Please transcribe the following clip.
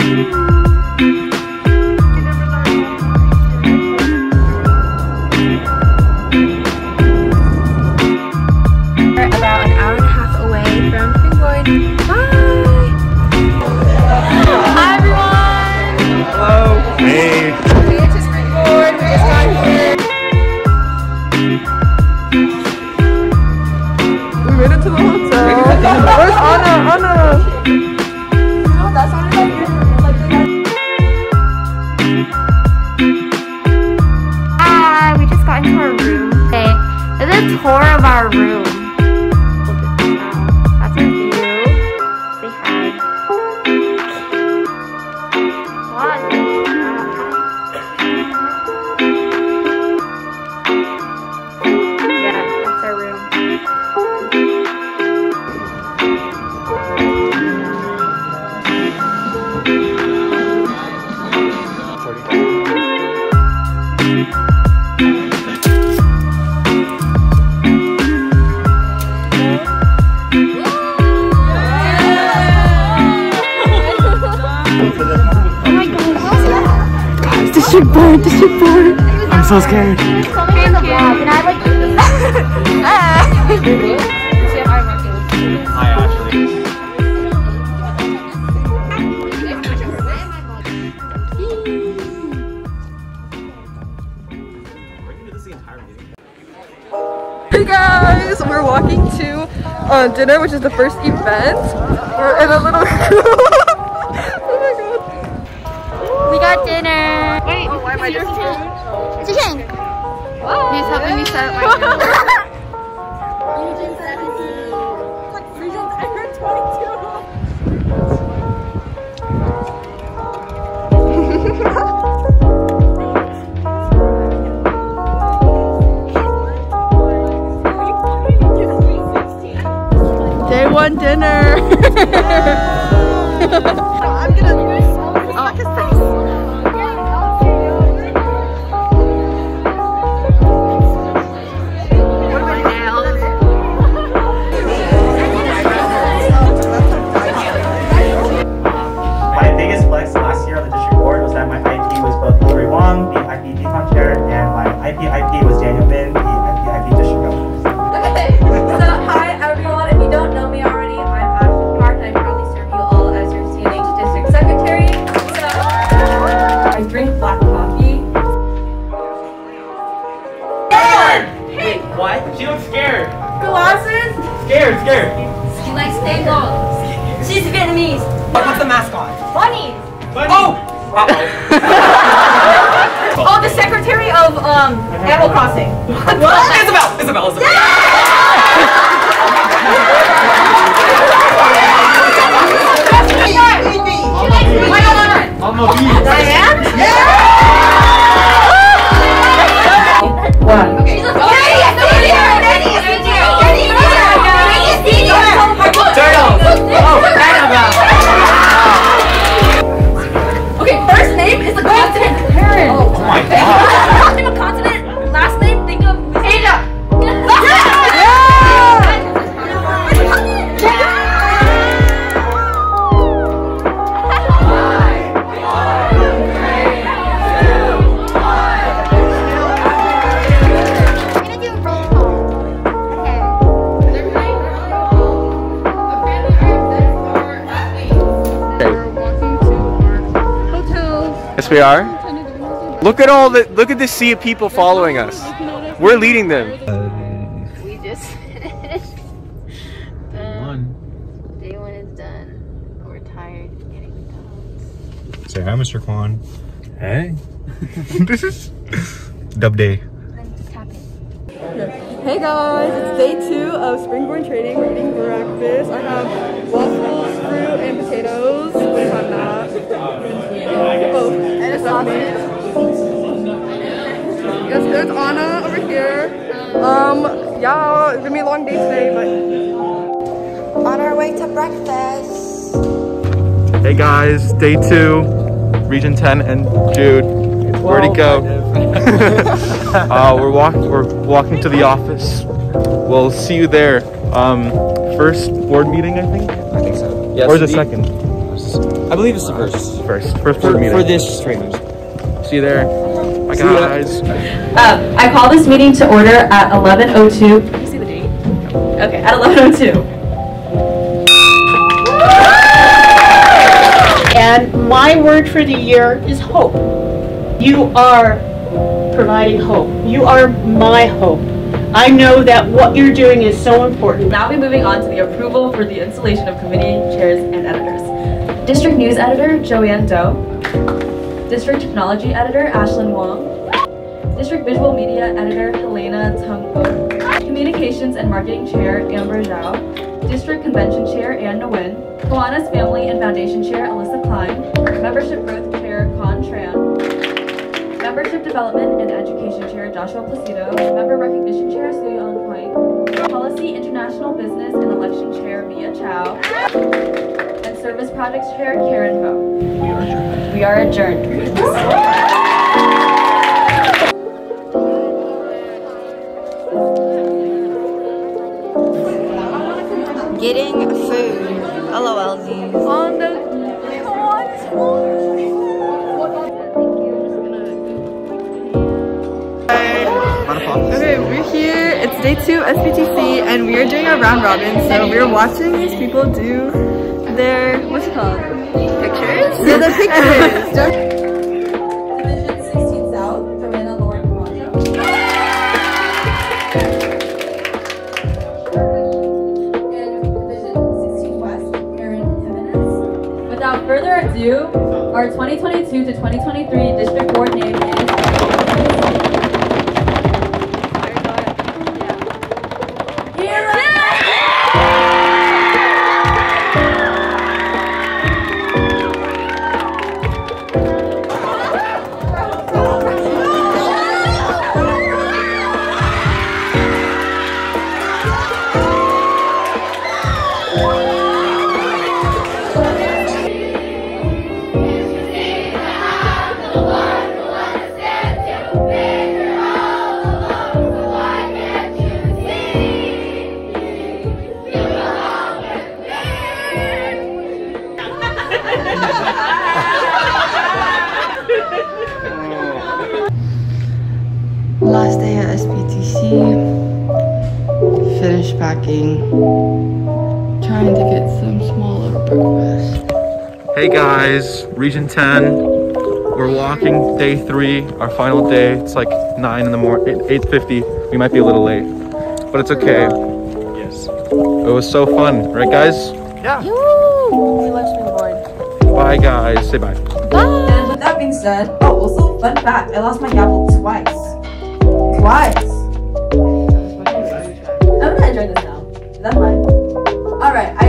About an hour and a half away from Springboard. Bye! Hi everyone! Hello! Hey! We went to Springboard, we just got here. We made it to the hotel. Where's Anna? Anna! No, that's not like here. Hi, we just got into our room. Okay, this is a tour of our room. That's our view. Say hi. What? Yeah, that's our room. I'm so scared. Hi, Ashley. Hey guys, we're walking to dinner, which is the first event. We're in a little group. Oh my god. We got dinner. Wait, why am I just He's helping me set up my dinner. Day one dinner. I'm gonna suck his face. My biggest flex last year on the district board was that my IP was both Lori Wong, the IP decon chair, and my IP was Daniel Min, the IP district governor. Okay, so hi everyone. If you don't know me already, I'm Ashley Park and I proudly serve you all as your CNH district secretary. So I drink black coffee. Wait, what? She looks scared. Glasses. Scared. She likes steak. She's Vietnamese. What's the mascot? Bunnies. Oh! Oh, the secretary of Animal Crossing. What? Isabel. I'm a bee. Diane? One. Okay. She's a Okay, first name is the continent. Karen. Oh my god. Think of continent. Last name, think of Asia. Yes, we are. Look at the sea of people following us. We're leading them. We just finished. Day one is done. We're tired of getting McDonald's. Say hi, Mr. Kwan. Hey. This is dub day. Then tap it. Hey guys, it's day 2 of Springboard training. We're eating breakfast. I have waffles, fruit, and potatoes. We have that. Oh, and a sausage. Yes, there's Anna over here. Yeah, it's gonna be a long day today, but On our way to breakfast. Hey guys, day 2, Region 10 and Jude. Where'd he go? We're walking to the office. We'll see you there. First board meeting, I think? I think so. Yes, or is it second? I believe it's the first. First board meeting. For this training. See you there. Bye guys. I call this meeting to order at 11:02. Can you see the date? Okay, at 11:02. And my word for the year is hope. You are providing hope. You are my hope. I know that what you're doing is so important. Now we're moving on to the approval for the installation of committee chairs and editors. District News Editor, Joanne Doe. District Technology Editor, Ashlyn Wong. District Visual Media Editor, Helena Teung-Ouk. Communications and Marketing Chair, Amber Zhao. District Convention Chair, Ann Nguyen. Kiwanis Family and Foundation Chair, Alyssa Klein. Membership Growth Chair, Con Tran. Membership Development and Education Chair, Joshua Placido. Member Recognition Chair, Soo-Yeon Hwang. Policy International Business and Election Chair, Mia Chow. And Service Projects Chair, Karen Ho. We are adjourned. Getting food. LOLs. On the Okay, we're here. It's day 2 SBTC, and we are doing a round robin. So we're watching these people do their what's it called? Pictures? Yeah, their pictures. Division 16 South, Joanna Lauren Camacho. And Division 16 West, Erin Jimenez. Without further ado, our 2022 to 2023 district board name is Last day at SBTC, finished packing, trying to get some smaller breakfast. Hey guys, Region 10. We're walking day 3, our final day. It's like 9 in the morning, 8:50. We might be a little late, but it's okay. Yes. It was so fun, right guys? Yeah. We love springboard. Bye guys, say bye. And with that being said, oh, also fun fact, I lost my gavel twice. I'm gonna enjoy this now. That's fine. Alright, I